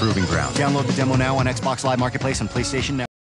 Proving Ground. Download the demo now on Xbox Live Marketplace and PlayStation Network.